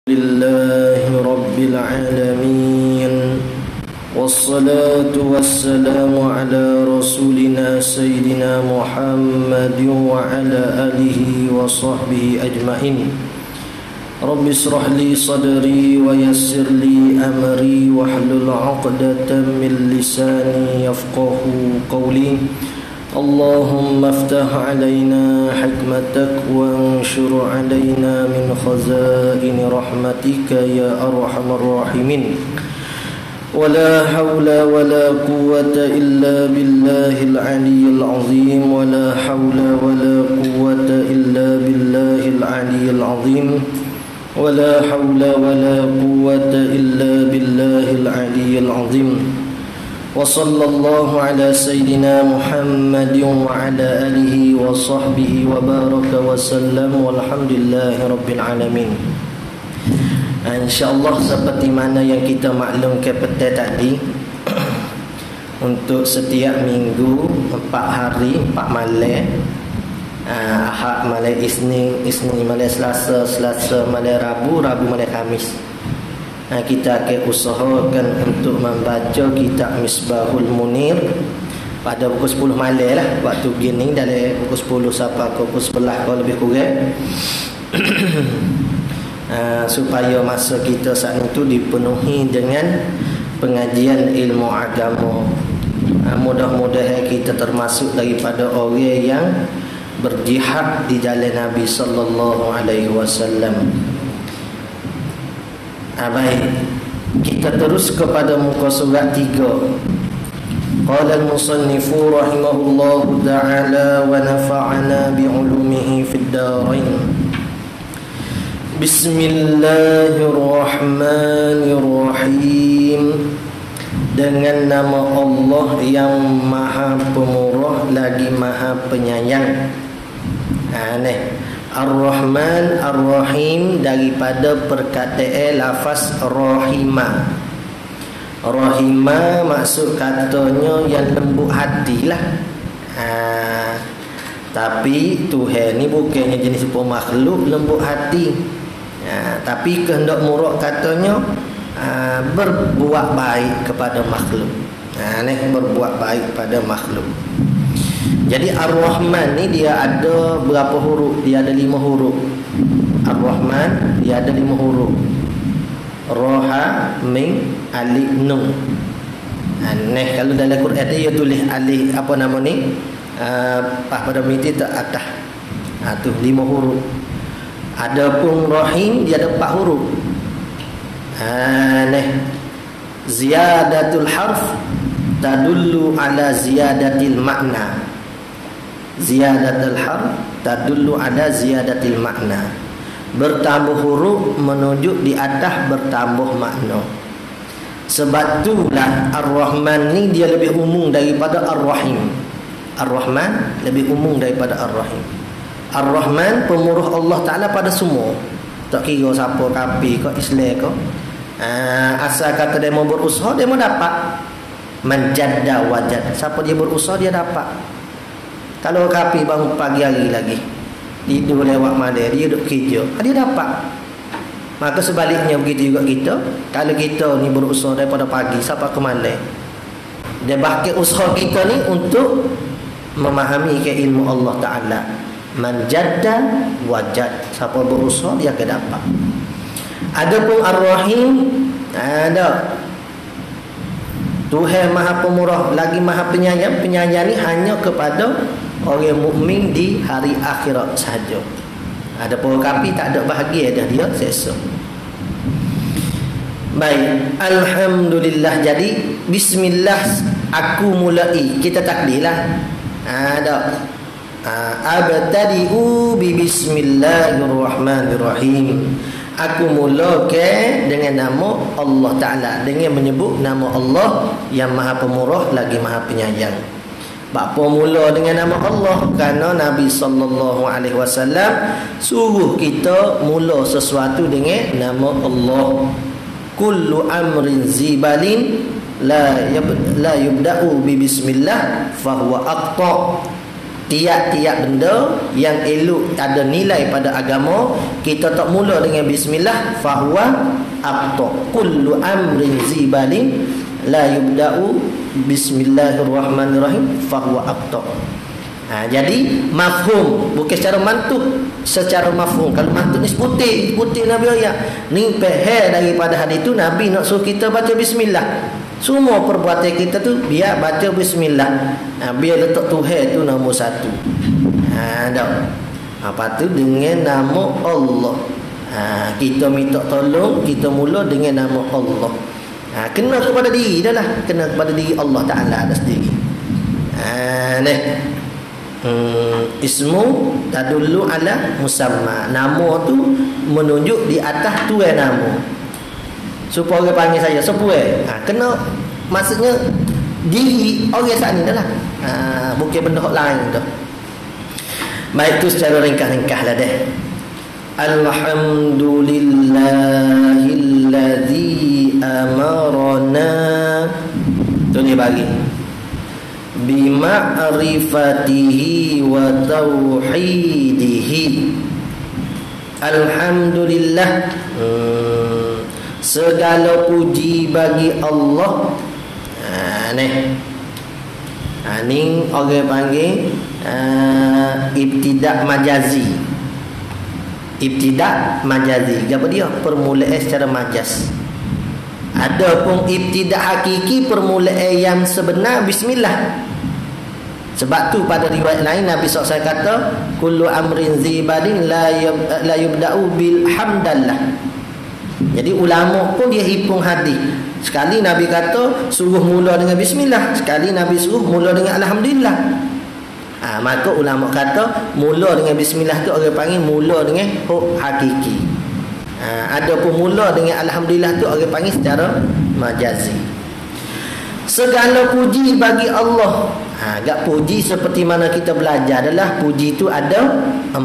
لله رب العالمين والصلاة والسلام على رسولنا سيدنا محمد وعلى آله وصحبه أجمعين. رب اشرح لي صدري ويسر لي أمري واحلل عقدة من لساني يفقه قولي. اللهم افتح علينا حكمتك وانشر علينا من خزائن رحمتك يا أرحم الراحمين. ولا حول ولا قوة إلا بالله العلي العظيم. ولا حول ولا قوة إلا بالله العلي العظيم. ولا حول ولا قوة إلا بالله العلي العظيم. وصلى الله على سيدنا محمد وعلى آله وصحبه وبارك وسلم والحمد لله رب العالمين. InsyaAllah seperti mana yang kita maklumkan petang tadi, untuk setiap minggu 4 hari 4 malam, Ahad malam Isnin, Isnin malam Selasa, Selasa malam Rabu, Rabu malam Khamis, kita akan usahakan untuk membaca kitab Misbahul Munir pada pukul 10 malam lah. Waktu gini dari pukul 10 sampai pukul 11 kalau lebih kurang. Supaya masa kita saat itu dipenuhi dengan pengajian ilmu agama. Mudah-mudahan kita termasuk daripada orang yang berjihad di jalan Nabi sallallahu alaihi wasallam. Baik, kita terus kepada muka surat 3. Qala al-musannifu rahimahullahu ta'ala wa nafa'ana bi'ulumihi fid darain. Bismillahirrahmanirrahim. Dengan nama Allah yang Maha Pemurah lagi Maha Penyayang. Ar-Rahman Ar-Rahim daripada perkataan lafaz rahimah. Rahimah maksud katanya yang lembut hati lah. Tapi Tuhan ni bukannya jenis makhluk lembut hati. Tapi kehendak murah katanya berbuat baik kepada makhluk. Berbuat baik pada makhluk. Jadi Ar-Rahman ni dia ada berapa huruf? Dia ada 5 huruf. Ar-Rahman dia ada 5 huruf. Roha, Mim, Alif, Nun. Kalau dalam Quran dia tulis alif apa nama ni? Pada miti tak atas. Tu 5 huruf. Adapun Rahim dia ada 4 huruf. Ziyadatul harf tadullu ala ziyadatil makna. Ziyadatul harf tadullu ala ziyadatil makna. Bertambah huruf menunjuk di atas bertambah makna. Sebab itulah Ar-Rahman ni dia lebih umum daripada Ar-Rahim. Ar-Rahman lebih umum daripada Ar-Rahim. Ar-Rahman pemurah Allah Ta'ala pada semua. Tak kira siapa, kafir ke Islam ke. Asal kata dia mau berusaha, dia mau dapat. Manjadda wajad. Siapa dia berusaha, dia dapat. Kalau kafir bangun pagi hari lagi, tidur lewat malam, dia duduk kerja, dia dapat. Maka sebaliknya begitu juga kita. Kalau kita ni berusaha daripada pagi sampai ke malam, dia bahkan usaha kita ni untuk memahami ke ilmu Allah Ta'ala. Manjadda wajad. Siapa berusaha dia akan dapat. Adapun Ar-Rahim, ada Tuhan Maha Pemurah lagi Maha Penyayang. Penyayang ni hanya kepada orang mukmin di hari akhirat sahaja. Ada pun kafir tak ada bahagia dah, dia seksa. Baik, alhamdulillah. Jadi bismillah aku mulai. Kita takdirlah. Ada abtadi'u bi bismillahirrahmanirrahim. Aku mulakan dengan nama Allah Ta'ala, dengan menyebut nama Allah yang Maha Pemurah lagi Maha Penyayang. Bapa mula dengan nama Allah? Kerana Nabi sallallahu alaihi wasallam suruh kita mula sesuatu dengan nama Allah. Kullu amrin zibalin la yubda'u bi bismillah fahuwa aqta. tiap-tiap benda yang elok ada nilai pada agama, kita tak mula dengan bismillah, fahuwa aqta. Kullu amrin zibalin la yubda'u bismillahirrahmanirrahim fahuwa aqta. Jadi mafhum, bukan secara mantuk, secara mafhum. Kalau mantuk ni putih Nabi ayat ni pehel daripada hadis tu, Nabi nak suruh kita baca bismillah. Semua perbuatan kita tu biar baca bismillah. Biar letak Tuhan tu nombor satu. Apa tu dengan nama Allah. Kita minta tolong, kita mula dengan nama Allah. Kena kepada diri dah lah, kena kepada diri Allah Ta'ala dah sendiri. Ismu tadullu ala musamma. Nama tu menunjuk di atas tuan nama. Supaya orang panggil saya sepuai. Kena, maksudnya diri orang saat ni dah lah. Bukan benda lain dah. Baik, tu secara ringkas-ringkas lah deh. Alhamdulillahilladzi amarana. Tu ni bagi bima'rifatihi wa tauhidihi. Alhamdulillah, segala puji bagi Allah. Ni orang panggil ibtidak majazi. Ibtidak majazi, apa dia? Permulaan secara majaz. Adapun ibtidak hakiki, permulaan yang sebenar bismillah. Sebab tu pada riwayat lain Nabi SAW kata, kullu amrin zibadin la yubda'u bil hamdallah. Jadi ulama pun dia hipung hadis. Sekali Nabi kata suruh mula dengan bismillah, sekali Nabi suruh mula dengan alhamdulillah. Maka ulama kata mula dengan bismillah tu orang panggil mula dengan hakiki. Adapun mula dengan alhamdulillah tu orang panggil secara majazi. Segala puji bagi Allah. Agak puji seperti mana kita belajar adalah puji tu ada 4.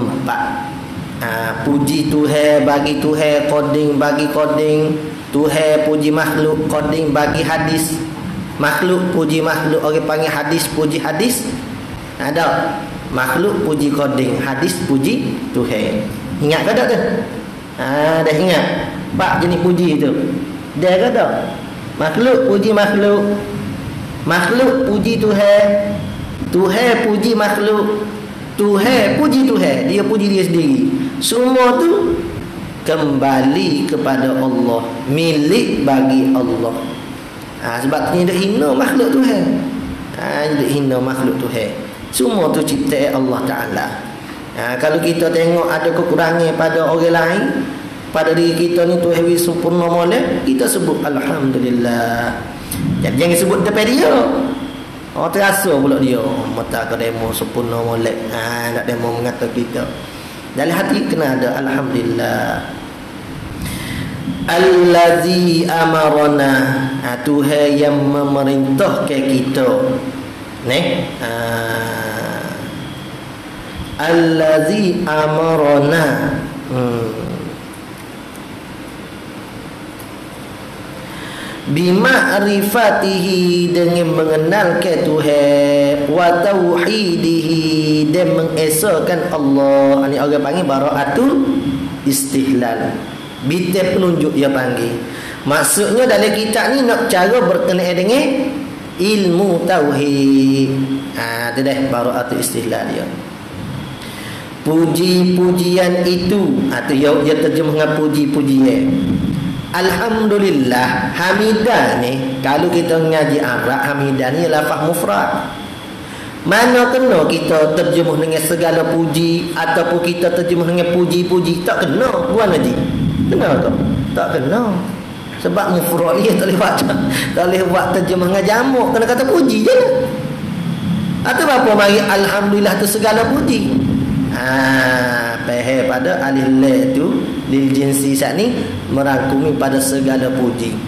Puji Tuhan bagi Tuhan, qading bagi qading, Tuhan puji makhluk, qading bagi hadis. Makhluk puji makhluk, orang panggil hadis puji hadis. Ada makhluk puji qading, hadis puji Tuhan. Ingat ke tak tu? Dah ingat 4 jenis puji tu. Dah ke tak? Makhluk puji makhluk, makhluk puji Tuhan, Tuhan puji makhluk, Tuhan puji Tuhan, dia puji dia sendiri. Semua tu kembali kepada Allah, milik bagi Allah. Sebab ni dia hina makhluk Tuhan. Dia hina makhluk Tuhan. Semua tu ciptaan Allah Ta'ala. Kalau kita tengok ada kekurangan pada orang lain, pada diri kita ni Tuhan wis sempurna molek, kita sebut alhamdulillah. Jadi jangan sebut depan dia. Terasa pula dia mata ke demo sempurna molek. Nak demo mengata kita. Dalam hati kena ada alhamdulillah. Allazi amarana. Tuhan yang memerintahkan kita. Allazi amarana. Bima'rifatihi, dengan mengenalkan Tuhan, wa tauhidihi, dan mengesahkan Allah. Ini orang panggil bara'atul istihlal. Bita penunjuk dia panggil. Maksudnya dalam kitab ni nak cara berkenaan dengan ilmu tauhid. Itu dah bara'atul istihlal dia. Puji-pujian itu, dia terjemah dengan puji-pujian. Alhamdulillah, hamidah ni kalau kita ngaji Arab, hamidah ni lafaz mufrad. Mana kena kita terjemah dengan segala puji ataupun kita terjemah dengan puji-puji? Tak kena, bukan Haji? Kena tak? Tak kena. Sebab mufrad ni tak boleh buat terjemah dengan jamak, kena kata puji je lah. Atau apa mari alhamdulillah tu segala puji. Faham pada alif la tu lil jinsi saat ni merangkumi pada segala puji.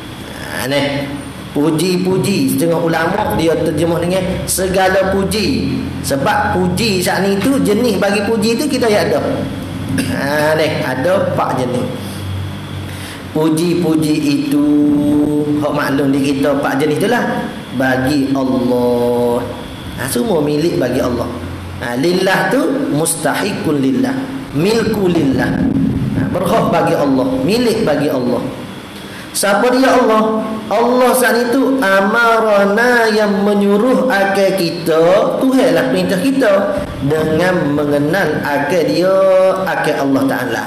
Puji-puji setengah ulama dia terjemah dengan segala puji. Sebab puji saat ni tu jenis bagi puji tu kita ada. Ada 4 jenis. Puji-puji itu hak maklum di kita 4 jenis itulah bagi Allah. Semua milik bagi Allah. Lillah tu mustahiqun lillah, milku lillah. Berhak bagi Allah, milik bagi Allah. Siapa dia Allah? Allah saat itu amarana, yang menyuruh akal kita, Tuhan lah perintah kita, dengan mengenal akal dia, akal Allah Ta'ala.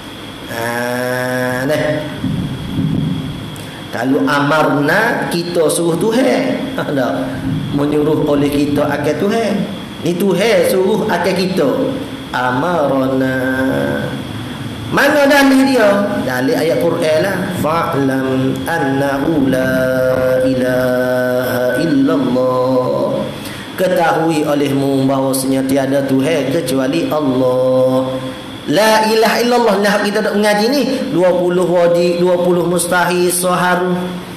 Kalau amarna, kita suruh Tuhan. Menyuruh oleh kita akal Tuhan. Ni Tuhan suruh akal kita. Amarana. Mana dalil dia? Dalil ayat Quran lah. Fa'lam annahu la ilaha illallah. Ketahui olehmu bahawasanya tiada Tuhan kecuali Allah. La ilaha illallah. Nah, kita nak mengaji ni 20 wajib, 20 mustahil, saharu.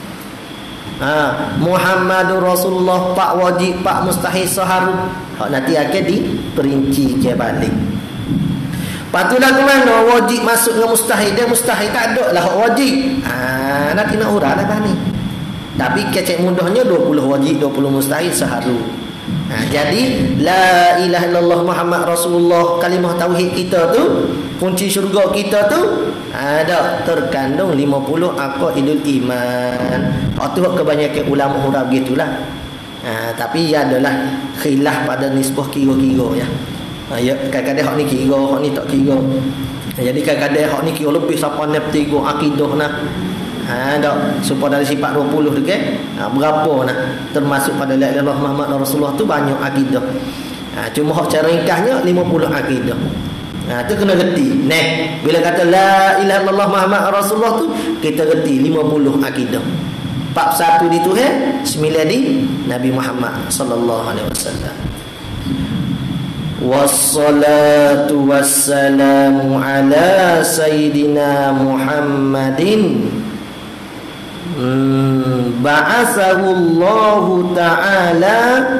Muhammadur Rasulullah, 4 wajib, 4 mustahil, saharu. Nanti akan diperinci ke balik. Patulah ke mana wajib masuk dengan mustahil. Dia mustahil tak ada lah wajib. Nanti nak urah lah ni. Tapi kecek mudahnya 20 wajib, 20 mustahil, saharu. Jadi la ilaha illallah Muhammad Rasulullah, kalimah tauhid kita tu, kunci syurga kita tu ada terkandung 50 aqaidul iman. Tu kebanyakan ulama huraf gitulah. Tapi ya adalah khilaf pada nisbah kira-kira ya. Ya, kadang-kadang hak ni kira, hak ni tak kira. Jadi kadang-kadang hak ni kira lebih siapa nep 3 akidah nah. Tak supaya dari sifat 20 tu kan. Berapa nak termasuk pada la ilaha illallah Muhammad Rasulullah tu banyak akidah. Cuma hak cara ringkasnya 50 akidah. Tu kena reti. Bila kata la ilaha illallah Muhammad Rasulullah tu kita reti 50 akidah. Bab 1 di Tuhan, 9 di Nabi Muhammad sallallahu alaihi wasallam. Wassalatu wassalamu ala sayyidina Muhammadin ba'athahu Allah ta'ala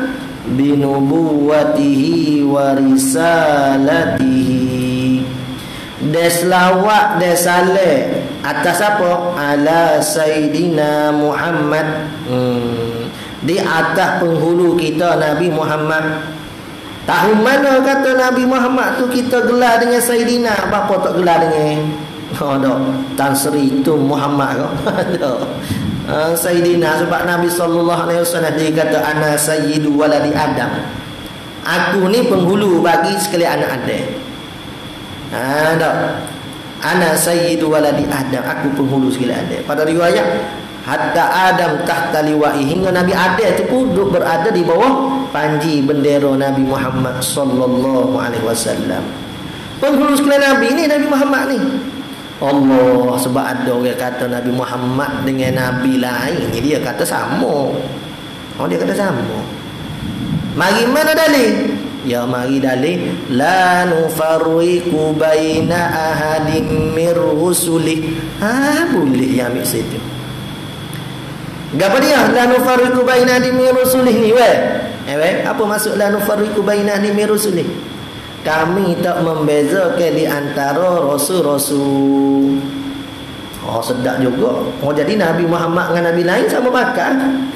binubuwatihi wa risalatihi. Deslawat desale atas apa? Ala sayyidina Muhammad, di atas penghulu kita Nabi Muhammad. Tahu mana kata Nabi Muhammad tu kita gelar dengan Sayyidina? Bapa tak gelar dengan Tan Sri tu Muhammad kau. Sayyidina sebab Nabi sallallahu alaihi wasallam dia kata ana sayyidu waladi Adam. Aku ni penghulu bagi sekalian anak Adam. Ana sayyidu waladi Adam, aku penghulu sekalian Adam. Pada riwayat hatta Adam tahta liwa'i, hingga Nabi Adam itu pun duduk berada di bawah panji bendera Nabi Muhammad sallallahu alaihi wasallam. Penghulu sekalian Nabi ni Nabi Muhammad ni. Allah, sebab ada orang kata Nabi Muhammad dengan Nabi lain, dia kata sama. Dia kata sama. Mari mana dalil? Ya mari dalil la nufarriqu baina ahadin mir rusuli. Boleh ya ambil situ. Gapo dia la nufarriqu baina ahadin mir rusulih ni apa maksud la nufarriqu baina ahadin mir rusulih? Kami tak membezakan di antara rasul-rasul. Sedap juga. Jadi Nabi Muhammad dengan Nabi lain sama bakal.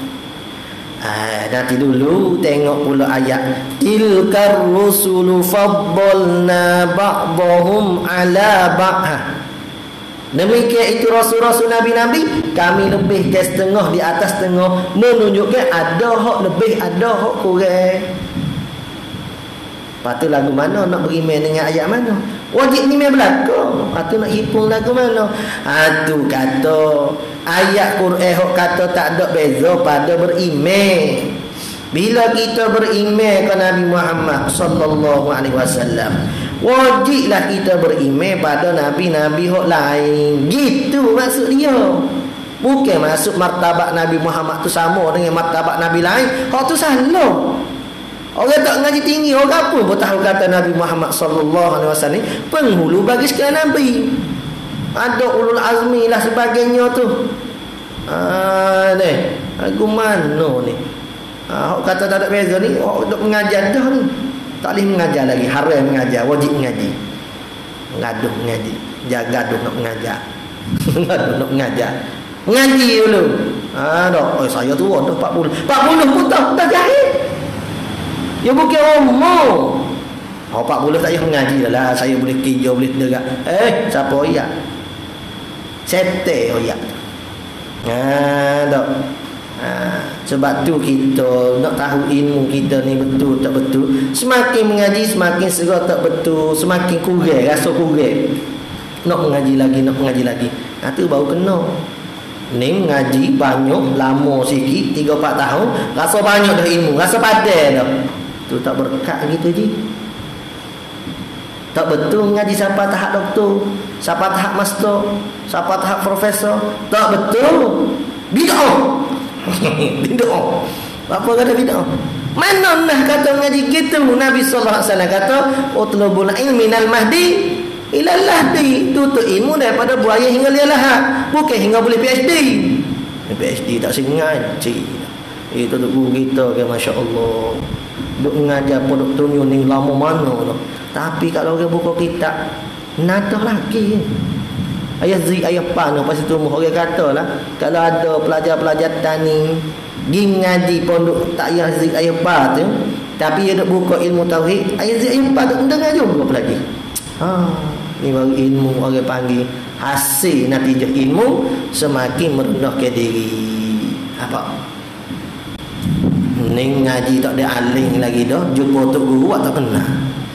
Nanti dulu tengok pula ayat tilkar rusulu faddalna ba'dahum ala ba'd. Demikian itu rasul-rasul nabi-nabi, kami lebih ke setengah di atas setengah, menunjukkan ada hak lebih, ada hak kurang. Patut lagu mana nak beriman dengan ayat mana? Wajib ni main belakang. Patut nak hipung lagu mana? Tu kata ayat Quran hak kata tak ada beza pada beriman. Bila kita beriman ke Nabi Muhammad sallallahu alaihi wasallam, wajiblah kita beriman pada nabi-nabi hak lain. Gitu maksud dia. Bukan maksud martabat Nabi Muhammad tu sama dengan martabat nabi lain. Hak tu salah. Orang tak ngaji tinggi, orang pun tahu kata Nabi Muhammad sallallahu alaihi wasallam penghulu bagi sekalian nabi. Ada ulul azmi lah sebagainya tu. Aku mana ni? Kata tak ada beza ni, duk mengajar dah ni. Tak boleh mengajar lagi, haram mengajar, wajib mengaji. Gaduh mengaji, gaduh nak mengajar. Gaduh nak mengajar. Mengaji dulu. Saya tu dah 40 pun tak jahil. Ya bukan umur. 40 tak payah mengaji dah lah. Saya boleh kerja, boleh dengar. Siapa oyak? Sete oyak. Tak. Sebab tu kita nak tahu ilmu kita ni betul tak betul. Semakin mengaji semakin serah tak betul, semakin kurang, rasa kurang. Nak mengaji lagi. Tu baru kena. Ni mengaji banyak, lama sikit, 3-4 tahun, rasa banyak dah ilmu, rasa padan dah. Tu tak berkat gitu je. Tak betul mengaji sampai tahap doktor, sampai tahap master, sampai tahap profesor. Tak betul. Bid'ah. Bid'ah. Apa kata bid'ah? Mana nah kata mengaji kita? Nabi sallallahu alaihi wasallam kata, "Utlubul ilmi minal mahdi ilal lahdi." Tuntut ilmu daripada buaya hingga liar lahat, bukan hingga boleh PhD. PhD tak sengaja. Itu guru kita ke, masya-Allah. Duk mengajar produk tunjuk ni lama mana tu. Tapi kalau orang buka kitab, nadah lagi. Ayah zik, ayah pan, lepas itu orang katalah, kalau ada pelajar-pelajar tani pergi mengaji pondok tak ayah zik, ayah pan tu, tapi dia nak buka ilmu tauhid, ayah zik, ayah pan tu dengar juga pelagi. Ni baru ilmu orang panggil hasil natijah ilmu semakin merendahkan diri. Apa? Ni ngaji tak ada aling lagi dah, jumpa tok guru tak kenal.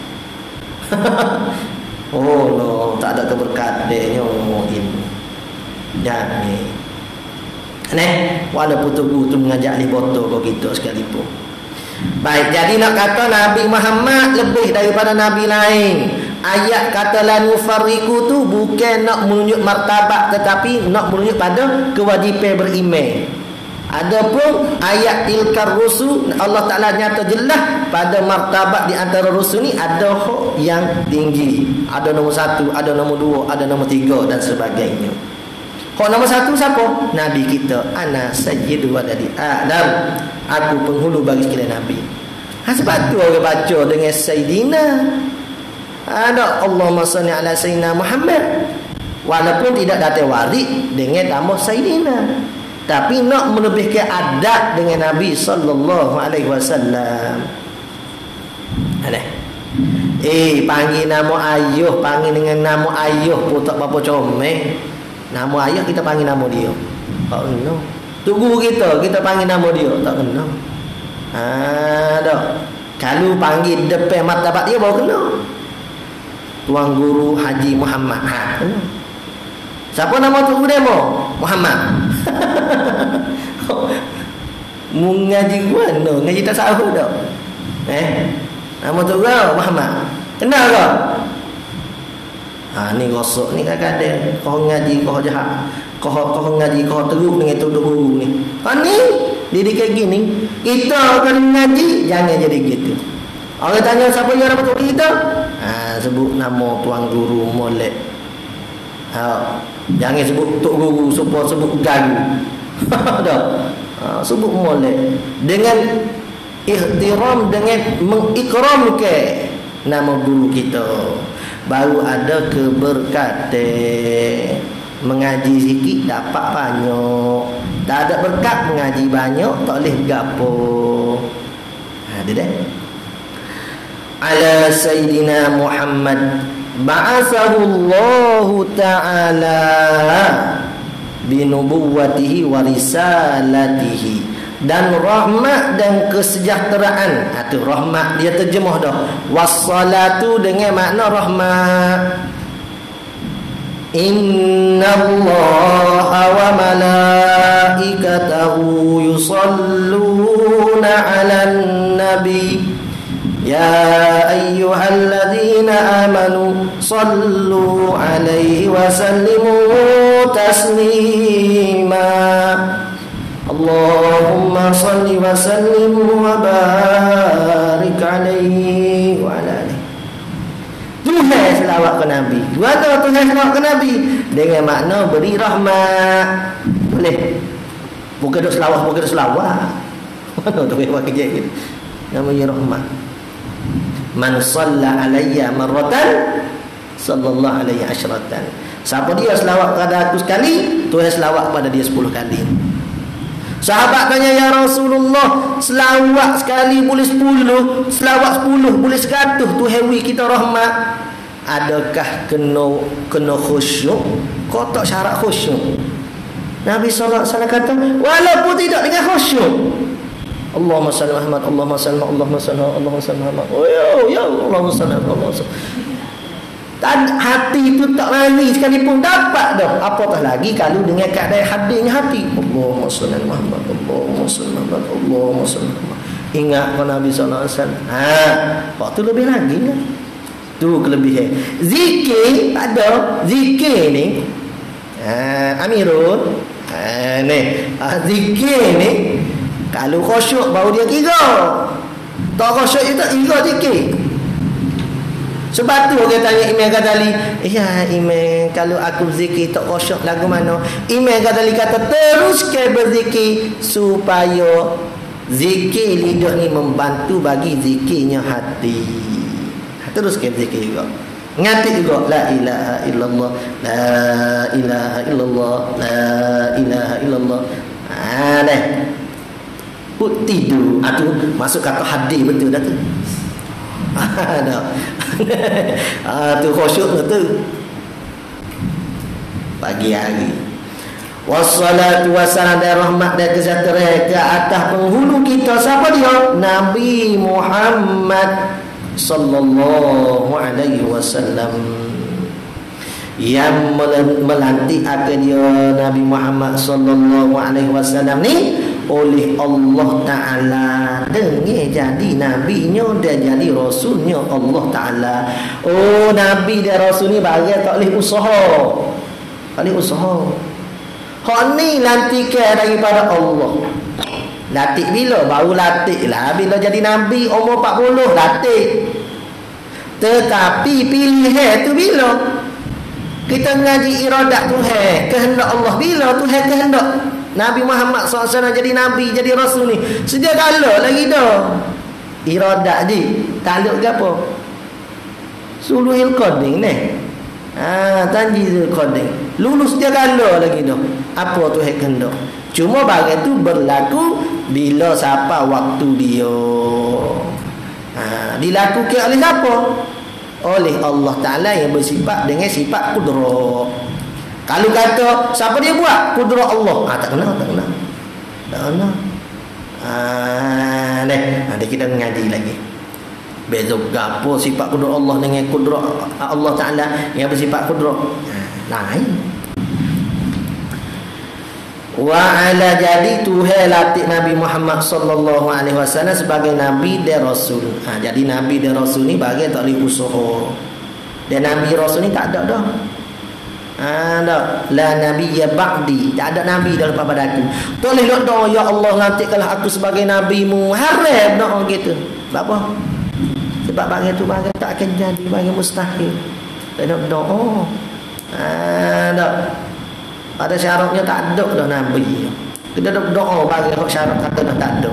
Oh no, tak ada keberkatannya ilmu. Jadi walaupun tu guru tu mengajak ni botol kau kita sekalipun. Baik, jadi nak kata Nabi Muhammad lebih daripada nabi lain. Ayat kata la nufarriqu tu bukan nak menunjuk martabat, tetapi nak menunjuk pada kewajipan beriman. Adapun ayat tilkar rusul, Allah Ta'ala nyata jelas pada martabat di antara rusul ni ada hak yang tinggi. Ada nombor 1, ada nombor 2, ada nombor 3 dan sebagainya. Hak nombor 1 siapa? Nabi kita. Ana sayyidu waladi Adam. Aku penghulu bagi sekalian Nabi. Sebab tu orang baca dengan Sayyidina. Ada Allahumma salli ala Sayyidina Muhammad. Walaupun tidak datang warid dengan tambah Sayyidina, tapi nak melebihkan adab dengan Nabi sallallahu alaihi wasallam. Panggil nama ayah, panggil dengan nama ayah pun tak apa comel. Nama ayah kita panggil nama dia. Tak kena. Tu guru kita panggil nama dia, tak kena. Dah. Kalau panggil depan martabat dia baru kena. Tuan Guru Haji Muhammad. Kena. Siapa nama tu guru demo? Muhammad. Mengaji mana? Ngaji tak sahur dah. Nama tu kau Muhammad. Kenal kau? Ni gosok ni kadang-kadang kau ngaji kau jahat. Kau ngaji kau teruk dengan tuduh guru ni. Ni dididik gini. Kita kalau ngaji jangan jadi gitu. Orang tanya siapa yang dapat kita? Sebut nama tuan guru molek. Jangan sebut tok guru, supaya sebut garu. Dah. Sebut molek dengan ihtiram, dengan mengikramkan nama guru kita. Baru ada keberkatan. Mengaji sikit dapat banyak. Tak ada berkat mengaji banyak tak boleh gapo. Dia dah. Ala Sayyidina Muhammad ba'athahu Allah Ta'ala binubuwwatihi wa risalatihi, dan rahmat dan kesejahteraan. Itu rahmat dia terjemah dah. Wassalatu dengan makna rahmat. Innallaha wa malaikatahu yusalluna 'alan nabi ya ayyuhalladzina amanu sallu 'alaihi wa sallimu taslima. Allahumma salli wa sallim wa barik 'alaihi wa ala alihi. Tuhan selawat ke Nabi. Buat Tuhan selawat ke Nabi dengan makna beri rahmat. Boleh. Bukan duk selawat, bukan duk selawat. Mana tu buat kerja gitu. Namanya rahmat. Man shalla alayya marratan sallallahu alaihi asyratan. Siapa dia selawat pada aku sekali, Tuhan selawat pada dia 10 kali. Sahabat tanya, ya Rasulullah, selawat sekali boleh 10, selawat 10 boleh 100 tu hewi kita rahmat. Adakah kena khusyuk? Kau tak syarat khusyuk. Nabi sallallahu alaihi wasallam kata, walaupun tidak dengan khusyuk. Allahumma salli Muhammad, Allahumma salli, Allahumma salli, Allahumma salli Muhammad. Oh ya Allahumma salli, Allahumma salli. Hati itu tak lari sekalipun dapat dah. Apatah lagi kalau dengan keadaan hadirnya hati. Allahumma salli Muhammad, Allahumma salli Muhammad, Allahumma salli Muhammad. Ingat kan Nabi sallallahu alaihi wasallam. Waktu lebih lagi lah. Tu kelebihan. Zikir ada. Zikir ni Amirul. Zikir ni kalau khusyuk baru dia kira. Tak khusyuk itu tak kira zikir. Sebab tu orang tanya Imam Ghazali, ya Imam, kalau aku zikir tak khusyuk lagu mana? Imam Ghazali kata, teruskan berzikir supaya zikir lidah ni membantu bagi zikirnya hati. Teruskan zikir juga. Ngati juga, la ilaha illallah, la ilaha illallah, la ilaha illallah. Dah. Put tidur. Tu masuk kata hadis betul dah tu. Dah. Tu khusyuk tu pagi hari. Wassalatu wassalam dan rahmat dan kesejahteraan ke atas penghulu kita. Siapa dia? Nabi Muhammad sallallahu alaihi wasallam, yang melantik akan dia Nabi Muhammad sallallahu alaihi wasallam ni oleh Allah Ta'ala dengan jadi nabinya dan jadi rasulnya Allah Ta'ala. Oh, nabi dan rasul ni bagai tak boleh usaha. Tak boleh usaha. Hak ni lantikan daripada Allah. Latih bila? Baru latih lah bila jadi nabi umur 40 latih. Tetapi pilihan tu bila? Kita ngaji iradat Tuhan, kehendak Allah. Bila Tuhan kehendak Nabi Muhammad SAW jadi Nabi, jadi Rasul ni, sejak kala lagi dah. Iradat je taluk ke apa? Suluhil Qading ni, Tanjizul Qading lulus sejak kala lagi dah. Apa Tuhan kehendak? Cuma bagai tu berlaku bila siapa waktu dia. Dilakukan oleh siapa? Oleh Allah Ta'ala yang bersifat dengan sifat kudrah. Kalau kata siapa dia buat? Kudrah Allah. Tak kena. Nanti kita mengaji lagi. Beza gapo sifat kudrah Allah dengan kudrah Allah Ta'ala yang bersifat kudrah. Lain. Wa ala jadi Tuhan latih Nabi Muhammad sallallahu alaihi wasallam sebagai nabi dan rasul. Jadi nabi dan rasul ni bagi tak boleh usaha. Dan nabi rasul ni tak ada dah. La nabiyya ba'di. Tak ada nabi dah lepas pada aku. Tak boleh doa, ya Allah lantikkanlah aku sebagai nabimu. Haram doa gitu. Sebab apa? Sebab bagi tu bagi tak akan jadi, bagi mustahil. Tak ada doa. Tak. Ada syaratnya tak ada dah nabi. Kita doa bagi hak syarat kata dah tak ada.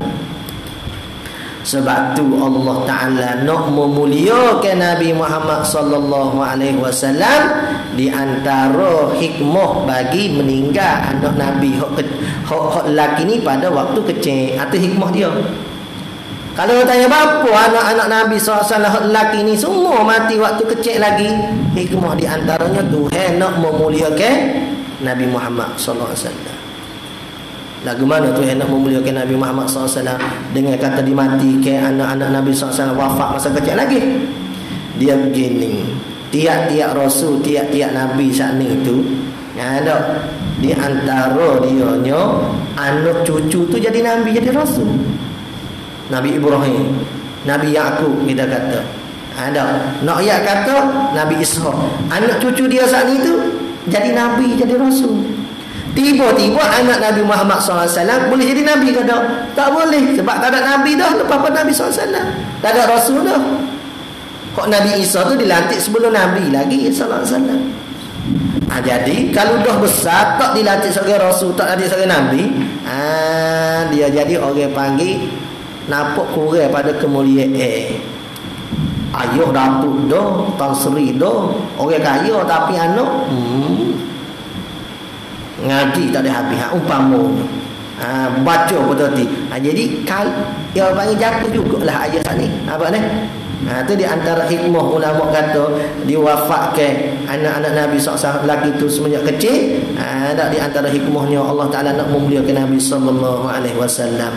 Sebab tu Allah Ta'ala nak memuliakan Nabi Muhammad sallallahu alaihi wasallam. Di antara hikmah bagi meninggal anak Nabi hak lelaki ni pada waktu kecil. Itu hikmah dia. Kalau tanya apa anak-anak Nabi SAW hak lelaki ni semua mati waktu kecil lagi. Hikmah di antaranya Tuhan nak memuliakan Nabi Muhammad sallallahu alaihi wasallam. Lagu mana Tuhan nak memuliakan Nabi Muhammad SAW dengan kata dimatikan anak-anak Nabi SAW wafat masa kecil lagi. Dia begini, tiap-tiap rasul, tiap-tiap nabi saat ni itu ada di antara dianya anak cucu tu jadi nabi, jadi rasul. Nabi Ibrahim, Nabi Yaqub kita kata. Ada nak ayat kata Nabi Ishaq, anak cucu dia saat ni tu jadi nabi, jadi rasul. Tiba-tiba anak Nabi Muhammad SAW boleh jadi nabi ke tak? Tak boleh. Sebab tak ada nabi dah lepas pada Nabi SAW. Tak ada rasul dah. Kok Nabi Isa tu dilantik sebelum nabi lagi sallallahu alaihi wasallam. Jadi kalau dah besar tak dilantik sebagai rasul, tak dilantik sebagai nabi, dia jadi orang panggil nampak kurang pada kemuliaan. Ayuh datuk dah, Tan Sri dah, orang kaya tapi anak ngaji tak ada habis. Umpamanya Baca betul-betul. Jadi dia panggil jatuh jugalah ayat ni. Apa ni? Tu di antara hikmah ulama kata diwafatkan anak-anak Nabi SAW lelaki tu semenjak kecil. Ada di antara hikmahnya Allah Taala nak memuliakan Nabi sallallahu alaihi wasallam.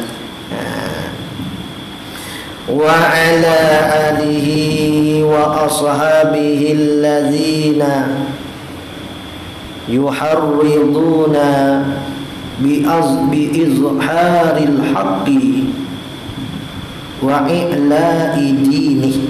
Wa ala alihi wa ashabihi allazina yuharriduna biizharil haqqi wa i'la'i dinih.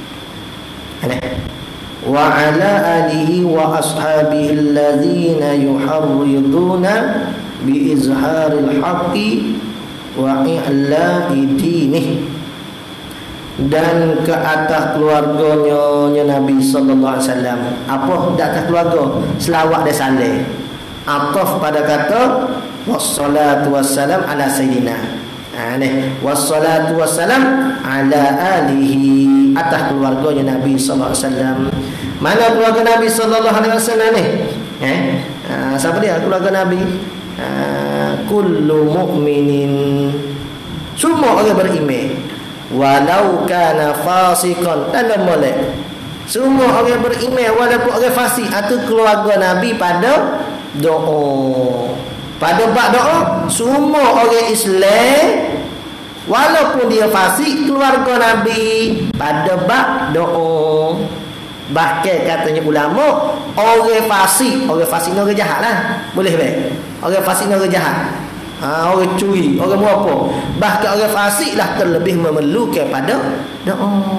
Wa ala alihi wa ashabihi allazina yuharriduna biizharil haqqi wa i'la'i dinih. Dan ke atas keluarganya Nabi sallallahu alaihi wasallam. Apa di atas keluarga? Selawat dan salam. Ataf pada kata wassalatu wassalam ala sayyidina. Wassalatu wassalam ala alihi, atas keluarganya Nabi sallallahu alaihi wasallam. Mana keluarga Nabi sallallahu alaihi wasallam ni? Siapa dia keluarga Nabi? Kullu mu'minin, semua orang beriman, walau kana fasiqan, dan molek. Semua orang beriman walaupun orang fasik. Itu keluarga Nabi pada doa. Pada bab doa, semua orang Islam walaupun dia fasik, keluarga Nabi pada bab doa. Bahkan katanya ulama, orang fasik ni orang jahat lah. Boleh baik? Orang fasik ni orang jahat. Orang curi, orang apa. Bahkan orang fasik lah terlebih memerlukan pada doa.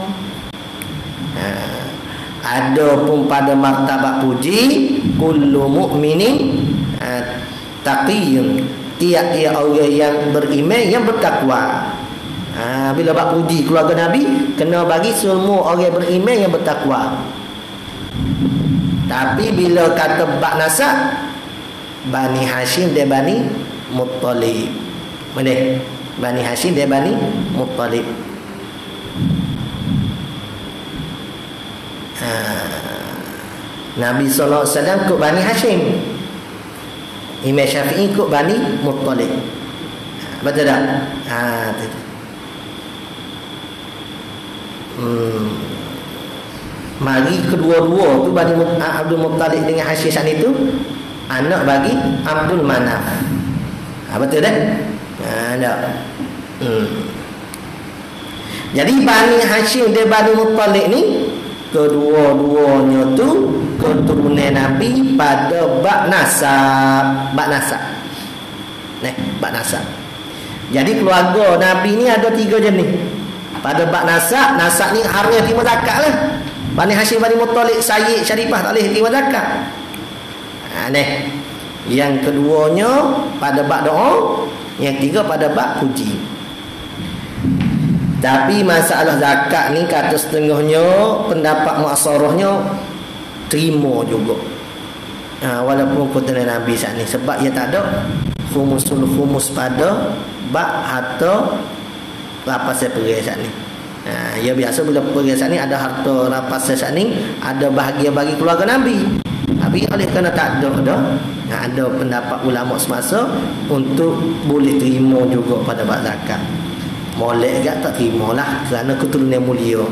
Ada pun pada martabat puji, kullu mu'minin taqiyun, tiap-tiap orang yang beriman, yang bertakwa. Bila bab puji keluarga Nabi, kena bagi semua orang beriman yang bertakwa. Tapi bila kata bab nasab, Bani Hashim dan Bani Muttalib. Mana? Bani Hashim dan Bani Muttalib. Nabi sallallahu alaihi wasallam ikut Bani Hashim. Imam Syafi'i ikut Bani Muttalib. Betul tak? Mari kedua-dua tu Bani Abdul Muttalib dengan Hashim saat itu anak bagi Abdul Manaf. Betul tak? Tak. Jadi Bani Hashim dan Bani Muttalib ni kedua-duanya tu keturunan Nabi pada bab nasab. Bab nasab. Bab nasab. Jadi keluarga Nabi ni ada 3 jenis. Pada bab nasab, nasab ni harusnya terima zakat lah. Bani Hashim, Bani Muttalib, Sayyid, Syarifah tak boleh terima zakat. Yang keduanya pada bab doa, yang ketiga pada bab puji. Tapi masalah zakat ni kata setengahnya pendapat muasarahnya terima juga. Walaupun keturunan Nabi saat ni, sebab ia tak ada khumus pada bab harta rapasan perai saat ni. Ya biasa bila perai saat ni ada harta rapasan saat ni, ada bahagia bagi keluarga Nabi. Tapi oleh kerana tak ada pendapat ulama semasa untuk boleh terima juga pada bab zakat. Molek agak tak terima lah kerana keturunan mulia.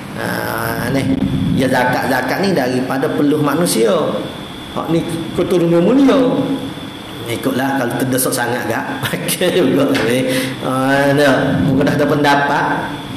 Ya zakat ni daripada peluh manusia. Hak ni keturunan mulia. Ikutlah kalau terdesak sangat agak pakai juga ni. Mungkin dah ada pendapat.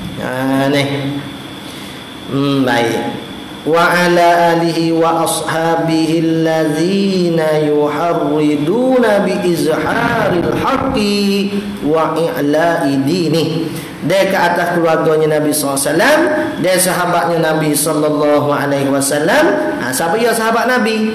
Baik. Wa ala alihi wa ashabihi allazina yuharriduna bi izharil haqqi wa i'la'i dinih. Dan ke atas keluarganya Nabi SAW, dan sahabatnya Nabi sallallahu alaihi wasallam. Siapa ya sahabat Nabi?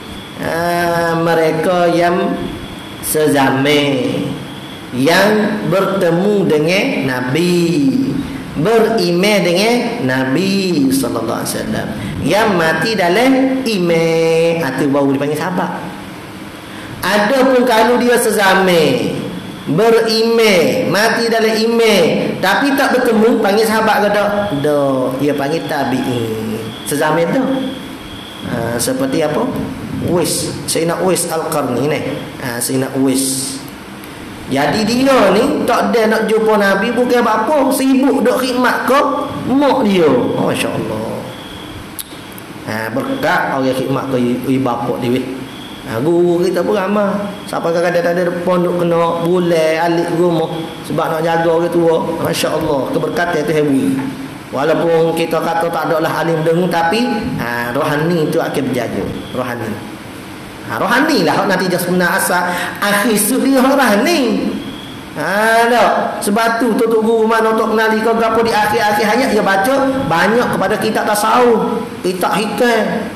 Mereka yang sezaman, yang bertemu dengan Nabi, beriman dengan Nabi sallallahu alaihi wasallam, yang mati dalam iman, itu baru dipanggil sahabat. Adapun kalau dia sezaman, beriman, mati dalam iman, tapi tak bertemu, panggil sahabat ke tak? Dia panggil tabi'in. Sezaman tu. Seperti apa? Uwais, Sayyidina Uwais Al-Qarni ni. Sayyidina Uwais. Jadi dia ni tak ada nak jumpa Nabi bukan apa, sibuk duk khidmat ke mak dia. Masya-Allah. Berkat orang khidmat ke ibu bapa dia. Guru kita pun ramai. Siapa kadang-kadang tak ada depan duk kena bulai alik rumah sebab nak jaga orang tua. Masya-Allah, keberkatan tu hebat. Walaupun kita kata tak ada lah alim dengung, tapi rohani tu akan berjaga. Rohani. Rohani lah nanti jasmuna asal akhir suri rohani. Tak. Sebab tu tutup guru mana untuk kenali kau apa di akhir-akhir hayat dia baca banyak kepada kitab tasawuf, kitab hikam.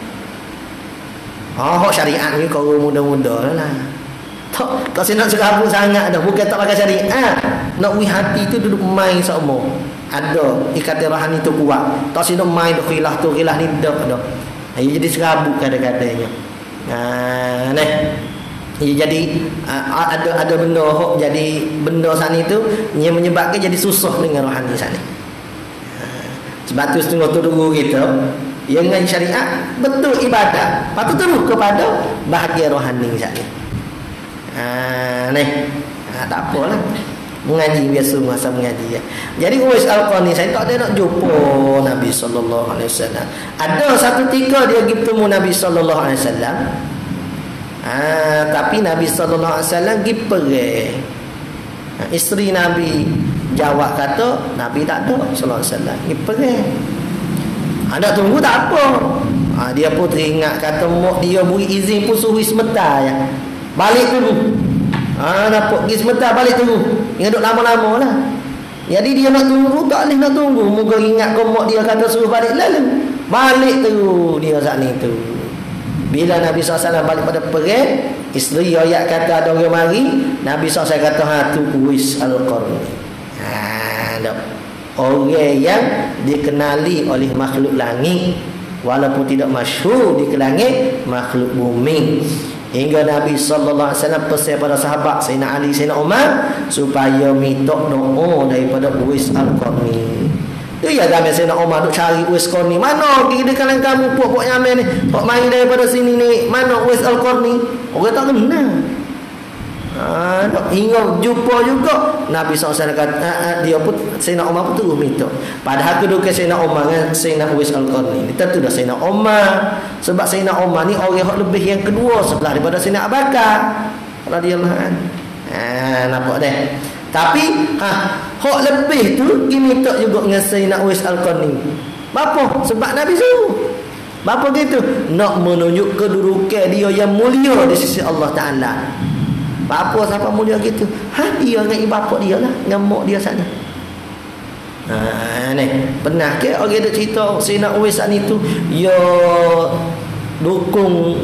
Syariat ni kau muda-muda lah. Tak, kau nak serabut sangat dah. Bukan tak pakai syariat. Nak wih hati tu duduk main semua. Ada ikatan rohani tu kuat. Tak nak main duk khilah tu, khilah ni dah. Jadi serabut kadang-kadangnya. Jadi ada benda hok jadi benda sana tu yang menyebabkan jadi susah dengan rohani sana. Sebab tu setengah tu dulu kita yang dengan syariat betul ibadat, patut terus kepada bahagian rohani sana. Tak apalah. Mengaji biasa masa mengaji ya. Jadi Uwais Al-Qarni saya tak ada nak jumpa Nabi sallallahu alaihi wasallam. Ada satu ketika dia pergi bertemu Nabi sallallahu alaihi wasallam. Tapi Nabi sallallahu alaihi wasallam pergi pergi. Isteri Nabi jawab kata Nabi tak ada sallallahu alaihi wasallam. Pergi pergi. Nak tunggu tak apa. Dia pun teringat kata mak dia beri izin pun suruh sebentar ya. Balik dulu. Nak pergi sebentar balik dulu. Dia duduk lama-lama lah. Jadi dia nak tunggu tak boleh nak tunggu. Moga ingat kau mak dia kata suruh balik lalu. Balik tu dia saat ni tu. Bila Nabi SAW balik pada pergi, isteri ayat kata ada orang mari, Nabi SAW kata tu Uwais Al-Qarni. Orang yang dikenali oleh makhluk langit, walaupun tidak masyhur di langit, makhluk bumi. Hingga Nabi sallallahu alaihi wasallam pesan pada sahabat Sayyidina Ali, Sayyidina Umar supaya minta doa daripada Uwais Al-Qarni. Dia kami Sayyidina Umar duk cari Uwais Al-Qarni. Mana kira kalangan kamu puak-puak Yaman ni, tok main daripada sini ni, mana Uwais Al-Qarni? Orang tak kenal. Hingga jumpa juga Nabi SAW kata dia pun Sayyidina Umar pun terus minta. Padahal kedudukan Sayyidina Umar dengan Sayyidina Uwais Al-Qarni ni tentu dah Sayyidina Umar. Sebab Sayyidina Umar ni orang yang lebih yang kedua setelah daripada Sayyidina Abu Bakar radhiyallahu anhu. Nampak dah. Tapi hak lebih tu dia minta juga dengan Sayyidina Uwais Al-Qarni. Apa? Sebab Nabi suruh. Bapa gitu nak menunjuk kedudukan dia yang mulia di sisi Allah Taala. Bapa siapa mulia gitu? Dia dengan ibu bapa dia lah, dengan mak dia sana. Ni pernah ke orang ada cerita Sayyidina Uwais ni tu ya dukung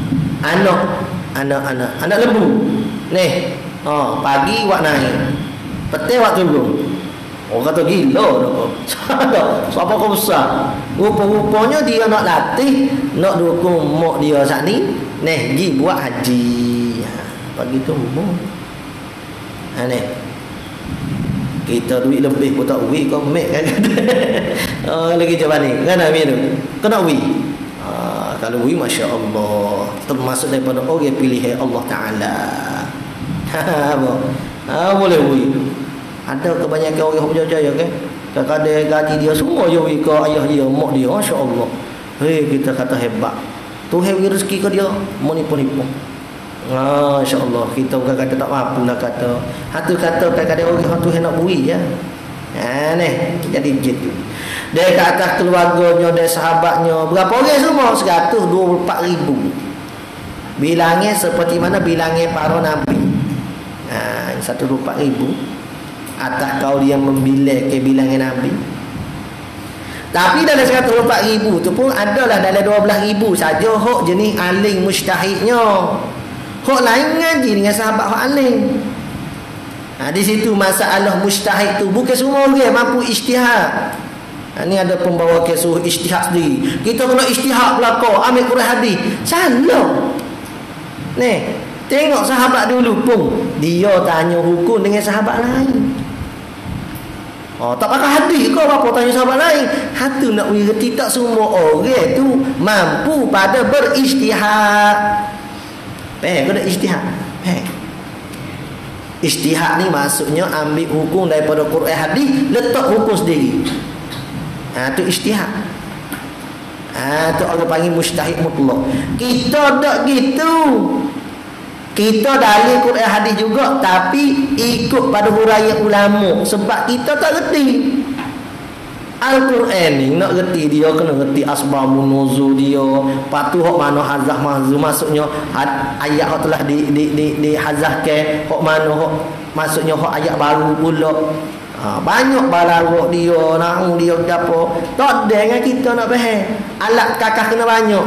anak lembu. Ni pagi wak naik, petang wak turun. Orang kata gila dah. Siapa kau besar? Rupa-rupanya dia nak latih, nak dukung mak dia saat ni. Pergi buat haji. Pagi tu ni kita duit lebih pun tak wih kau mek kan. Lagi macam ni kan Nabi tu kena wih. Kalau wih Masya Allah termasuk daripada orang pilihan Allah Ta'ala. Boleh wih. Ada kebanyakan orang yang berjaya kan, kadang-kadang gaji dia semua je wih ke ayah dia mak dia. Masya Allah. Kita kata hebat Tuhan beri rezeki ke dia menipu-nipu. InsyaAllah kita bukan kata tak mampu nak kata. Hatu kata kadang-kadang orang Tuhan nak beri ya. Jadi begitu. Dari ke atas keluarganya, dari sahabatnya, berapa orang semua? 124,000. Bilangnya seperti mana bilangnya para Nabi. 124,000. Atas kau dia membilang ke bilangnya Nabi. Tapi dalam 124,000 tu pun adalah dalam 12,000 saja hok jenis alim mujtahidnya. Hok lain ngaji dengan sahabat hok alim. Di situ masalah mujtahid tu bukan semua orang mampu ijtihad. Ni ada pembawa kes suruh ijtihad sendiri. Kita kena ijtihad belaka, ambil Quran hadis. Salah. Tengok sahabat dulu pun dia tanya hukum dengan sahabat lain. Tak pakai hadis kau apa tanya sahabat lain. Hatu nak mengerti tak semua orang tu mampu pada berijtihad. Kau nak ijtihad. Ijtihad ni maksudnya ambil hukum daripada Quran hadis, letak hukum sendiri. Tu ijtihad. Tu orang panggil mujtahid mutlak. Kita tak gitu. Kita dalil Quran hadis juga, tapi ikut pada huraian ulama, sebab kita tak reti Al-Quran ni. Nak reti dia kena reti asbabun nuzul dia, patu hok mana hazah mazum, maksudnya ayat hok telah di hazahkan, hok mana hok maksudnya hok ayat baru pula. Banyak balarok dia, nang dia apa. Tak ada dengan kita nak faham. Alat kakak kena banyak.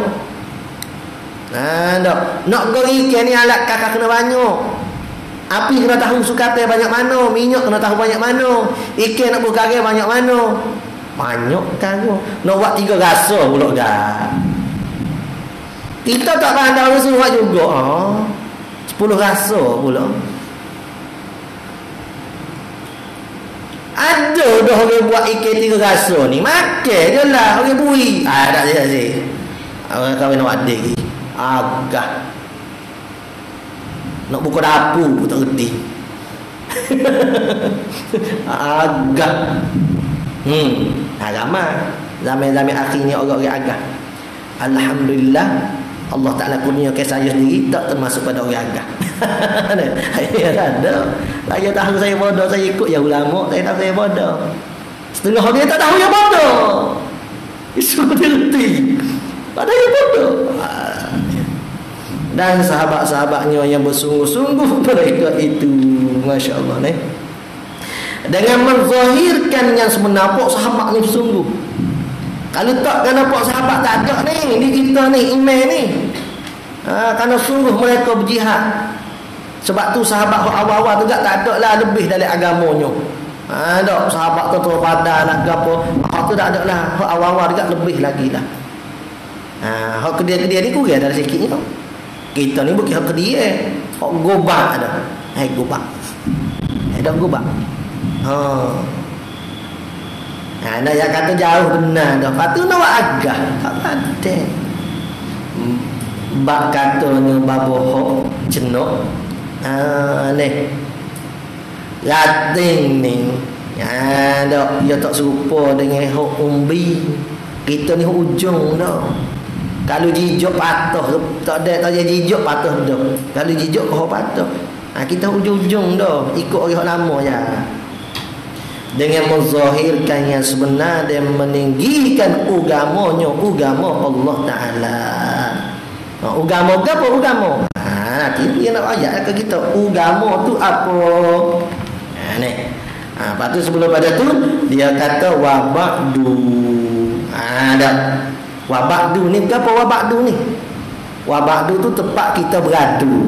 Nak goreng ikan ni alat kakak kena banyak. Api kena tahu sukatan banyak mana, minyak kena tahu banyak mana, ikan nak buka banyak mana. Banyak kagak. Nak buat 3 rasa pula dah. Kita tak pandai orang suruh buat juga. 10 rasa pula. Ada dah orang buat ikan 3 rasa ni. Makan je lah orang bui. Tak je. Orang kahwin nak adik lagi. Agak. Nak buka dapur pun tak reti. Agak. Ramai zaman-zaman akhir ni orang-orang agak. Alhamdulillah Allah Ta'ala kurniakan saya sendiri tak termasuk pada orang agak. Saya ada. Saya tahu saya bodoh, saya ikut ya ulama, saya tahu saya bodoh. Setengah dia tak tahu yang bodoh. Isu dia reti. Ada yang bodoh. Dan sahabat-sahabatnya yang bersungguh-sungguh mereka itu, Masya Allah ni, dengan menzahirkan yang sebenarnya sahabat ni sungguh. Kalau tak kan nampak sahabat tak ada ni di kita ni, iman ni. Kerana sungguh mereka berjihad. Sebab tu sahabat awal-awal tu tak ada lah lebih dari agamanya. Tak sahabat tu pada nak gapo. Tu tak ada lah. Awal-awal dekat lebih lagi lah. Hak kedia-kedia ni kurang dari sikitnya. Kita ni bukan hak kedia. Hak gobak ada. Gobak. Ada gobak. Nak yang kata jauh benar dah. Lepas tu nak buat agak. Tak ada. Bak katanya babohok cenok. Ni Latin ni. Dia tak serupa dengan hok umbi. Kita ni ujung dah. Kalau jijok patah, tak ada, tak ada jijok patah dah. Kalau jijok kau patah. Kita ujung-ujung dah. Ikut orang lama je. Dengan menzahirkan yang sebenar dan meninggikan agamanya, agama Allah Ta'ala. Agama apa? Agama. Nanti dia nak ayat ke kita. Agama tu apa? Ni. Lepas tu sebelum pada tu dia kata wabakdu. Ada. Wabakdu ni apa wabakdu ni? Wabakdu tu tempat kita beradu.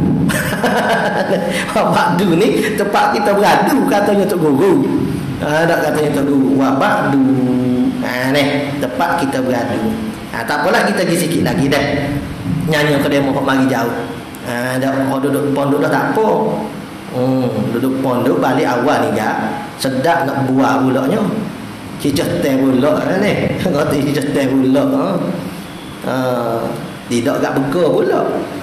Wabakdu ni tempat kita beradu katanya Tok Guru. Tak katanya Tok Guru. Wabakdu. Ni tempat kita beradu. Tak apalah kita pergi sikit lagi dah. Nyanyi ke demo mari jauh. Dah duduk pondok dah tak apa. Duduk pondok balik awal ni gak. Sedap nak buah pulaknya. Cicah teh pulak ni. Kata cicah teh pulak. Tidak gak beka pula.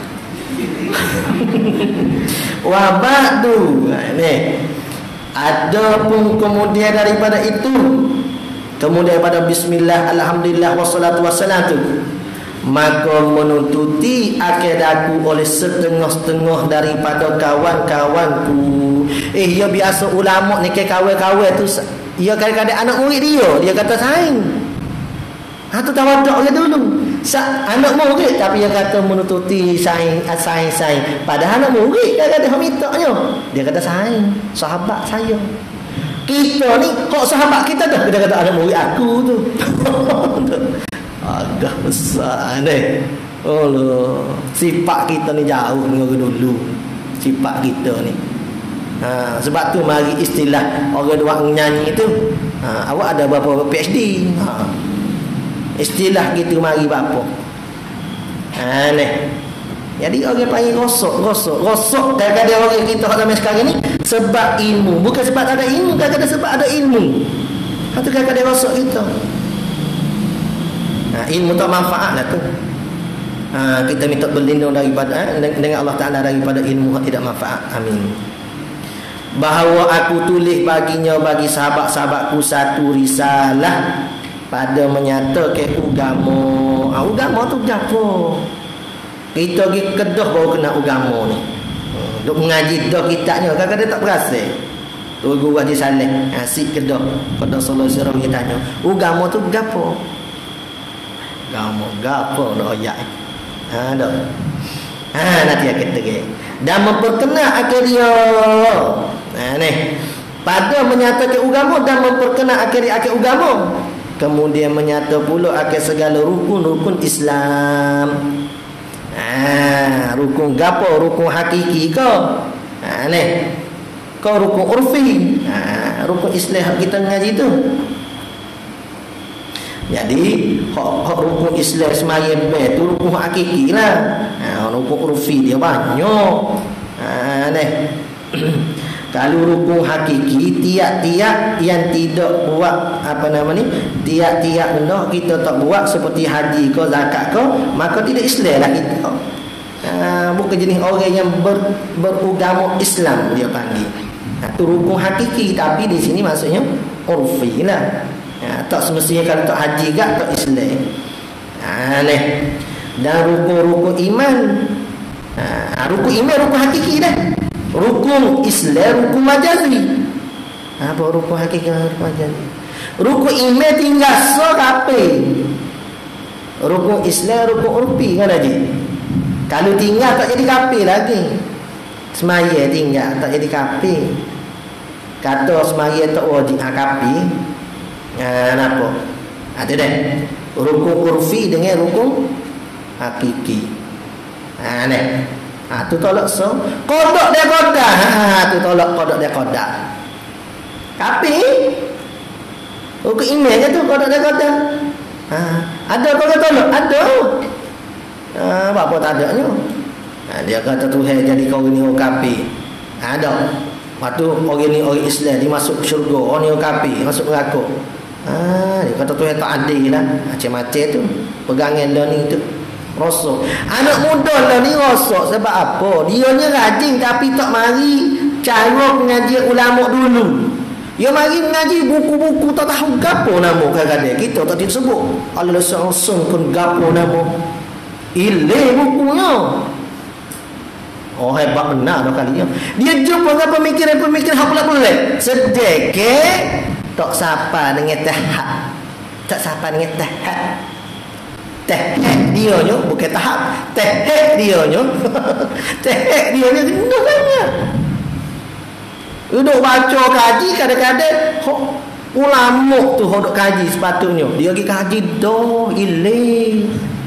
Wabadu ni. Adapun kemudian daripada itu, kemudian daripada bismillah alhamdulillah wassalatu wassalam tu, maka menuntuti akidaku oleh setengah-setengah daripada kawan-kawanku. Ya biasa ulama ni ke kawan-kawan tu, ya kadang-kadang anak murid dia kata saing. Tu tawaduk dia dulu. Anak murid tapi dia kata menututi saing. Padahal anak murid dia kata mintanya. Dia kata saing, sahabat saya. Kita ni kok sahabat kita dah dia kata anak murid aku tu. Agak besar ni. Allah, sifat kita ni jauh dengan dulu. Sifat kita ni. Sebab tu mari istilah orang dua nyanyi tu. Awak ada berapa PhD? Istilah gitu mari berapa? Ni. Jadi orang panggil rosok. Kadang-kadang orang kita zaman sekarang ni sebab ilmu, bukan sebab tak ada ilmu, kadang-kadang sebab ada ilmu. Itu kadang-kadang rosok kita. Ilmu tak manfaat lah tu. Kita minta berlindung daripada dengan Allah Ta'ala daripada ilmu yang tidak manfaat. Amin. bahawa aku tulis baginya bagi sahabat-sahabatku satu risalah pada menyatakan agama. Agama tu apa? Kita pergi kedah baru kena agama ni. Duk mengaji dah kitabnya kadang-kadang tak berasa. Tu guru Haji Saleh asyik kedah pada Sallallahu Alaihi Wasallam tanya, agama tu gapo? Agama gapo nak ayat. Dah. Nanti akan terge. Dan memperkenal akhir dia. Ni. Pada menyatakan agama dan memperkenal akhir agama. Kemudian menyata pula akhir segala rukun-rukun Islam. Rukun gapo? Rukun hakiki ke? Ni. Kau rukun urfi. Rukun Islam kita ngaji tu. Jadi hak rukun Islam sembahyang tu rukun hakiki lah. Rukun urfi dia banyak. Ni. Kalau rukun hakiki, tiap-tiap yang tidak buat tiap-tiap benda kita tak buat seperti haji ke zakat ke, maka tidak Islam lah kita. Bukan jenis orang yang beragama Islam dia panggil. Itu rukun hakiki, tapi di sini maksudnya urfi lah. Tak semestinya kalau tak haji gak tak Islam. Ni. Dan rukun-rukun iman. Rukun iman rukun hakiki dah. Rukun Islam rukun majazi. Apa rukun hakiki rukun majazi? Rukun iman tinggal so kape. Rukun Islam rukun urfi kan Haji? Kalau tinggal tak jadi kape lagi. Semaya tinggal tak jadi kape. Kata semaya tak wajib kape. Kenapa? Ada dah. Rukun urfi dengan rukun hakiki. Ni. Tu tolak so. Kodok dia kodak. Tu tolak kodok dia kodak. Tapi rukun iman je tu kodok dia kodak. Ada kau tolak? Ada. Apa tak adanya? Dia kata Tuhan jadi kau ni orang kafir. Ada. Waktu orang ni orang Islam dia masuk syurga, orang ni orang kafir masuk neraka. Dia kata Tuhan tak adil lah. Macam-macam tu. Pegangan dah ni tu. Rosak. Anak muda lah ni rosak sebab apa? Dia ni rajin tapi tak mari cara pengajian ulama dulu. Dia mari mengaji buku-buku tak tahu gapo nama kadang-kadang. Kita tak disebut. Allah langsung pun gapo nama. Ile bukunya. Oh hebat benar dah kali dia. Dia jumpa dengan pemikiran-pemikiran hak pula-pula. Sedekah tak sapa dengan tahap. Tak sapa dengan tahap. Tahap dia nyo bukan tahap. Tahap dia nyo. Tahap dia nyo dah banyak. Duduk baca kaji kadang-kadang ulama tu duduk kaji sepatutnya. Dia pergi kaji dah ile.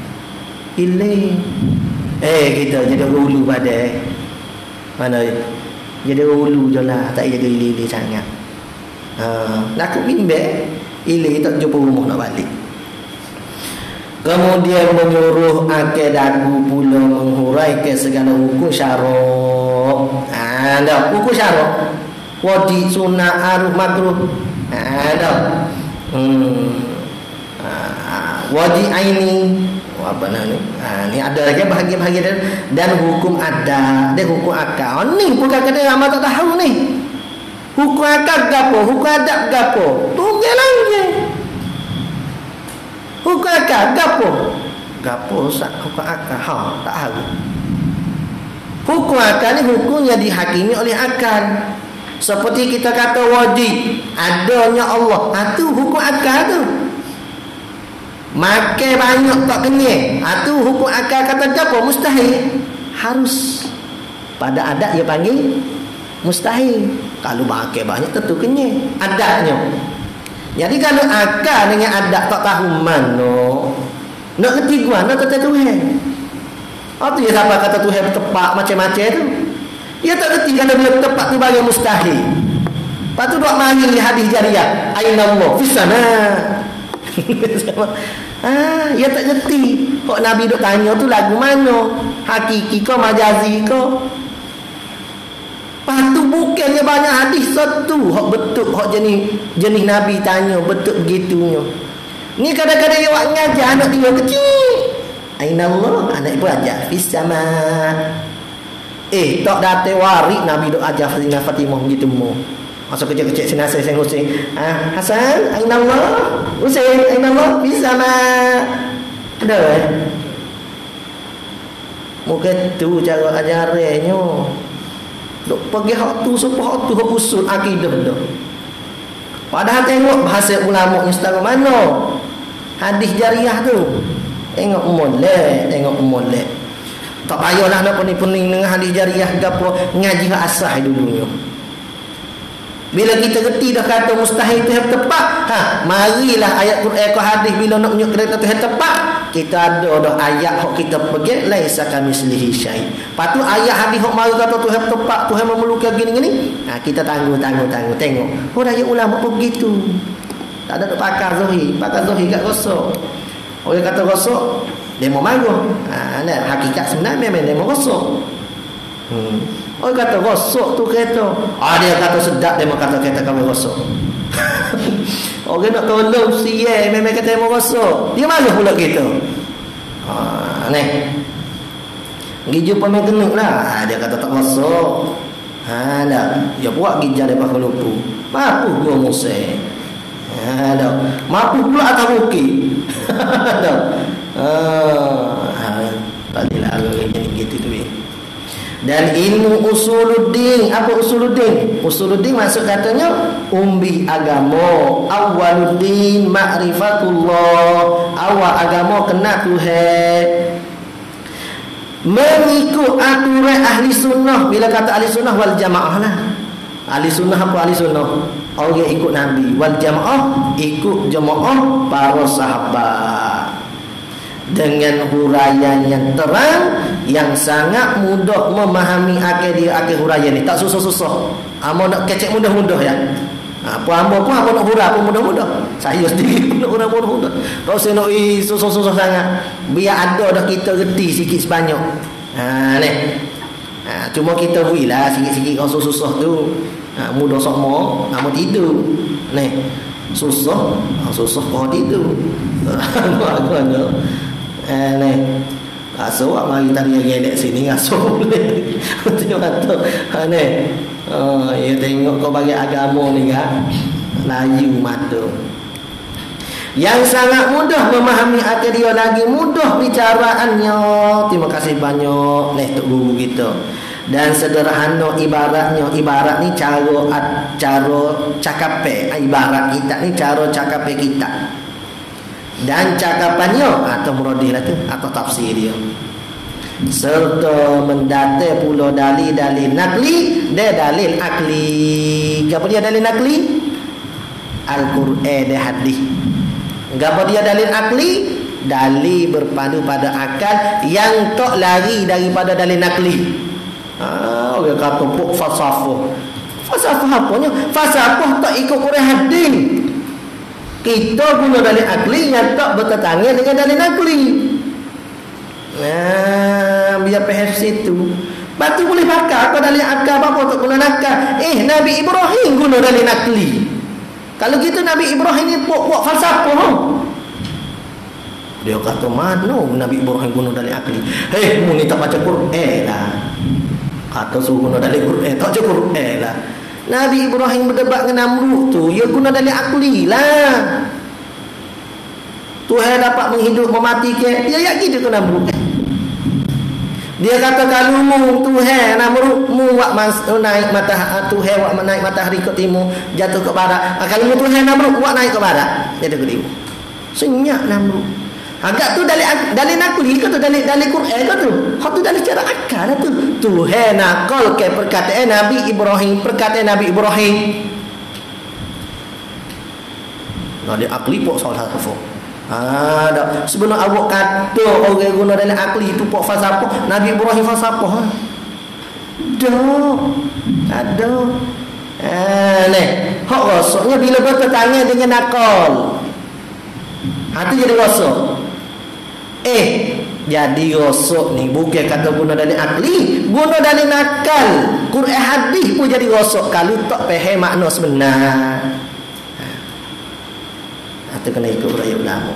Kita jadi ulu pada mana jadi ulu je lah, tak jadi ile sangat. Nak aku bimbang ile tak jumpa rumah nak balik. Kemudian menyuruh akil dagu pula menghuraikan segala hukum syarak. Ada hukum syarak. Wajib, sunnah, aruf, makruh. Ada. Wajib aini. Apa ni? Ni ada lagi bahagian-bahagian dan hukum adat, dan hukum akal. Ni bukan kadang amat tak tahu ni. Hukum akal gapo, hukum adat gapo. Tunggu lagi. Hukum akal gapo? Gapo sak hukum akal? Tak tahu. Hukum akal ni hukum yang dihakimi oleh akal. Seperti kita kata wajib adanya Allah. Tu hukum akal tu. Makan banyak tak kenyang. Tu hukum akal kata gapo? Mustahil. Harus. Pada adat dia panggil mustahil. Kalau makan banyak tentu kenyang. Adatnya. Jadi kalau akal dengan adat tak tahu mana nak kerti gua, nak kata Tuhan. Tu ya siapa kata Tuhan tepat macam-macam tu. Dia tak kerti kalau dia tepat tu bagi mustahil. Lepas tu duk mari hadis jariah. Aina Allah fi sana. Dia tak kerti. Kok Nabi duk tanya tu lagu mana? Hakiki ke majazi ke? Lepas tu bukannya banyak hadis satu hak betul, hak jenis Nabi tanya betul begitunya. Ni kadang-kadang dia buat ngajar anak dia kecil. Aina Allah, anak ibu ajar fis sama. Tak datang warik Nabi duk ajar Fatimah begitu mu. Masa kecil-kecil sinasai saya Husain. Hasan, aina Allah? Husain, aina Allah? Bisa mah. Ada mungkin tu cara ajarannya. Duk pergi hak tu supaya hak tu hak usul akidah dah. Padahal tengok bahasa ulama setara mana hadis jariah tu. Tengok molek. Tak payahlah nak pening-pening dengan hadis jariah gapo, ngaji hak asah dulunya. Bila kita reti dah kata mustahil tu yang tepat, marilah ayat Quran ke hadis bila nak tunjuk kata tu yang tepat, kita ada dah ayat hak kita pergi laisa kamislihi syai. Patu ayat hadis hak mari kata tu yang tepat, tu yang memerlukan gini-gini, kita tengok. Oh ayat ulama pun begitu. Tak ada pakar zahir kat rosok. Orang kata rosok, dia mau marah. Hakikat sebenarnya memang dia mau rosok. Orang kata rosok tu kereta. Dia kata sedap, dia mau kata kereta kamu rosok. Orang nak tolong siye, memang kata dia mau rosok. Dia malu pula kita. Pergi jumpa mekanik lah. Dia kata tak rosok. Dia buat gijah dia pakai lupu. Mampu gua musik. Mampu pula atas bukit. Tak adalah orang gitu tu. Dan ilmu usuluddin. Apa usuluddin? Usuluddin maksud katanya umbi agama. Awwaluddin ma'rifatullah. Awal agama kena Tuhan. Mengikut aturan ahli sunnah. Bila kata ahli sunnah wal jamaah lah. Ahli sunnah apa ahli sunnah? Orang yang ikut Nabi. Wal jamaah, ikut jamaah para sahabat. Dengan huraian yang terang, yang sangat mudah memahami akhir huraian ni. Tak susah-susah. Amo nak kecek mudah-mudah ya. Apa nak hurah pun mudah-mudah. Saya sendiri nak hurah mudah-mudah. Kalau saya nak susah-susah sangat, biar ada dah kita reti sikit sebanyak. Cuma kita builah sikit-sikit kalau susah tu. Mudah sokmo, amo tidur. Susah kau tidur. Aku aso mari tadi gelek sini aso boleh. Betul. Ya tengok kau bagi agama ni kan. Layu mata. Yang sangat mudah memahami akal dia, lagi mudah bicaraannya. Terima kasih banyak tok guru kita. Dan sederhana ibarat ni cara cakape. Ibarat kita ni cara cakape kita. Dan cakapannya atau muradih lah tu, atau tafsir dia, serta mendata pula dalil-dalil nakli dan dalil akli. Apa dia dalil nakli? Al-Quran dan hadis. Apa dia dalil akli? Dalil berpadu pada akal yang tak lari daripada dalil nakli. Orang kata pok falsafah. Falsafah apanya? Falsafah tak ikut Quran hadis. Kita guna dalil akli yang tak bertentangan dengan dalil nakli. Biar faham situ. Batu boleh pakai apa dalil akal apa untuk guna nakal. Nabi Ibrahim guna dalil nakli. Kalau gitu Nabi Ibrahim ni buat falsafah. Dia kata mana Nabi Ibrahim guna dalil akli. Mu ni tak baca Quran lah. Kata suruh guna dalil Quran, tak baca Quran lah. Nabi Ibrahim berdebat dengan Namrud tu, dia guna dalil akli lah. Tuhan dapat menghidup mematikan, dia yakin dia ke Namrud. Dia kata kalau Tuhan Namrud buat naik matahari, Tuhan buat naik matahari ke timur, jatuh ke barat. Kalau Tuhan Namrud buat naik ke barat, jatuh ke timur. Senyap Namrud. Agak tu dalil nakli ke tu dalil Quran ke tu? Hak tu dalil cara akal lah tu. Tuhan nakal ke perkataan Nabi Ibrahim, Dalil akli pok soal falsafah. Sebelum awak kata orang guna dalil akli itu pok falsafah, Nabi Ibrahim falsafah. Ada. Hak rasanya bila bertentangan dengan akal. Hati jadi rosak. Jadi rosak ni bukan kata guna dalil akli, guna dalil nakal. Quran hadis pun jadi rosak kalau tak faham makna sebenar. Atau kena ikut raya ulama.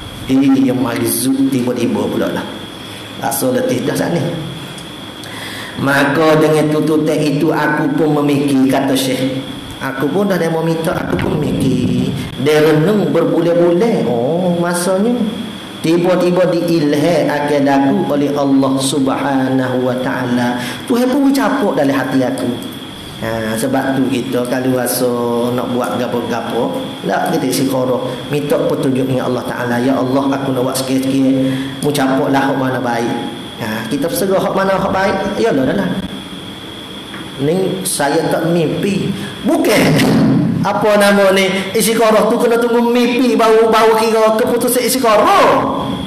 Ini yang maizut tiba-tiba pula lah. Asal letih dah saat ni. Maka dengan tututan itu aku pun memikir, kata Syekh. Aku pun dah mau minta, aku pun memikir. Dia renung berbulan-bulan. Oh, masanya tiba-tiba diilham akan aku oleh Allah Subhanahu wa taala. Tuhan pun capuk dalam hati aku. Sebab tu kita kalau rasa nak buat gapo-gapo, tak kita istiqarah, minta petunjuk dengan Allah Taala. Ya Allah, aku nak buat sikit-sikit, mu capuklah hak mana baik. Kita berserah hak mana hak baik. Ya Allah dah. Ni saya tak mimpi. Bukan apa nama ni, istiqarah tu kena tunggu mimpi baru kira keputusan istiqarah.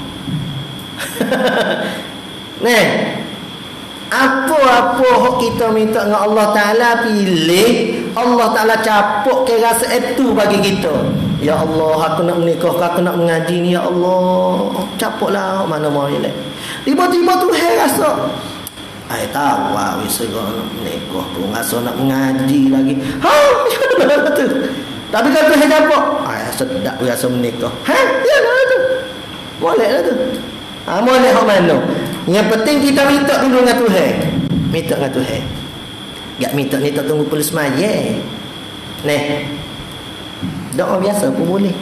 Nah, apa-apa hak kita minta dengan Allah Ta'ala, pilih Allah Ta'ala capuk ke rasa itu bagi kita. Ya Allah, aku nak menikah, aku nak mengaji ni, ya Allah, capuklah mana mau ni. Tiba-tiba tu rasa tahu wis nak menikah pun rasa nak mengaji lagi. Tu. Tapi kalau tu capuk, sedap rasa menikah. Ya lah tu. Boleh lah tu. Boleh hak mana? Yang penting kita minta dulu dengan Tuhan. Minta dengan Tuhan. Tak minta ni tak tunggu polis maya. Neh. Doa biasa pun boleh.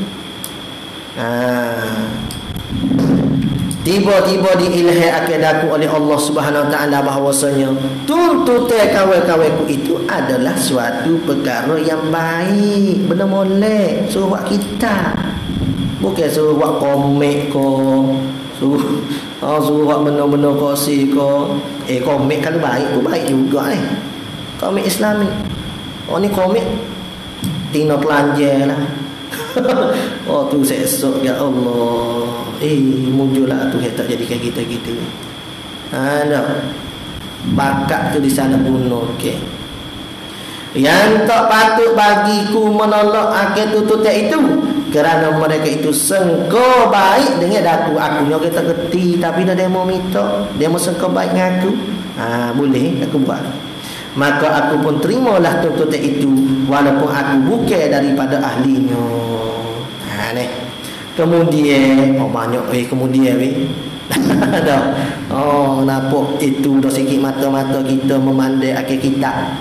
Tiba-tiba diilham akan aku oleh Allah Subhanahu wa taala bahawasanya tuntutan kawan-kawanku itu adalah suatu perkara yang baik. Benda molek suruh buat kita. Bukan suruh buat komik ko. Suruh buat benda-benda kosi ko. Komik kalau baik pun baik juga ni. Komik Islami. Ni komik Tino telanjang lah. Tu sesok, ya Allah. Muncullah tu tak jadi kayak kita-kita. Ada bakat tu di sana bunuh. Okey. Yang tak patut bagiku menolak akan tututan itu, kerana mereka itu sangka baik dengan aku. Akunya kita kerti, tapi dia mau minta, dia mau sangka baik dengan aku. Boleh aku buat. Maka aku pun terimalah tuntutan itu, walaupun aku bukan daripada ahlinya. Ni. Kemudian banyak kemudian dah. Nampak itu dah sikit mata-mata kita memandai akhir kitab.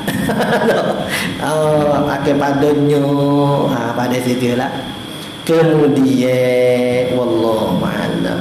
Akhir padanya pada situlah. Kemudian wallahu a'lam.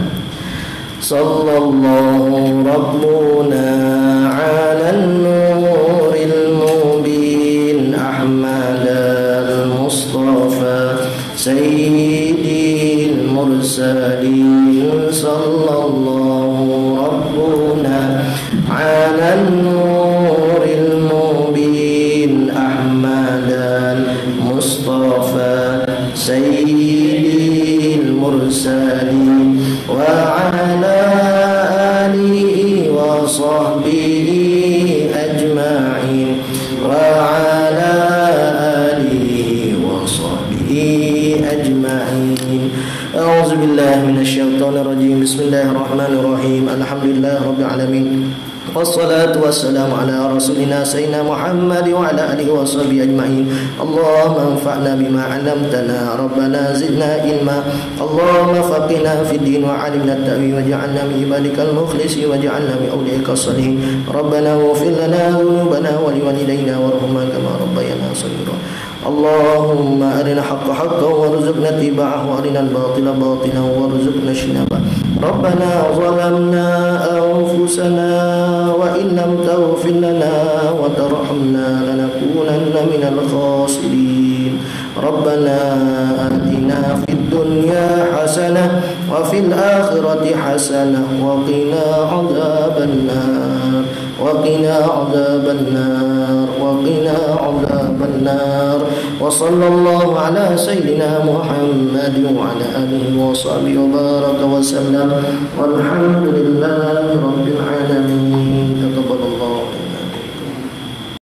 Sallallahu rabbuna 'alan nuril mubin Ahmad al-Mustafa Sayyidil mursalin. Sallallahu rabbuna 'alan nuril mubin Ahmad al-Mustafa Sayyidil mursalin wa 'ala alihi wa sahbihi ajma'in wa 'ala alihi wa sahbihi ajma'in. A'udzu billahi minasyaitonir rajim. Bismillahirrahmanirrahim. Alhamdulillahirabbil alamin. Wassalatu wassalamu ala rasulina sayyidina Muhammad wa ala alihi wa sahbihi ajma'in. Allahumma anfa'na bima 'allamtana, rabbana zidna ilma. Allahumma faqihna fid din wa 'allimna at-ta'wil waj'alna min ibadikal mukhlisin waj'alna min awliya'ikas salihin. Rabbana ighfir lana dhunubana wa liwalidayna warhamna kama rabbayana shaghira. Allahumma arina haqqa haqqan warzuqna ittiba'ahu wa arina al-batila batilan warzuqna ijtinabah. Rabbana zalamna anfusana wa in lam taghfir lana wa tarhamna lanakunanna minal khasirin. Rabbana atina fid dunya hasanah wa fil akhirati hasanah wa qina adzabannar wa qina adzabannar wa qina adzabannar. Wa sallallahu ala sayyidina Muhammad wa ala alihi wa sahbihi wa baraka wa sallam. Walhamdulillahi rabbil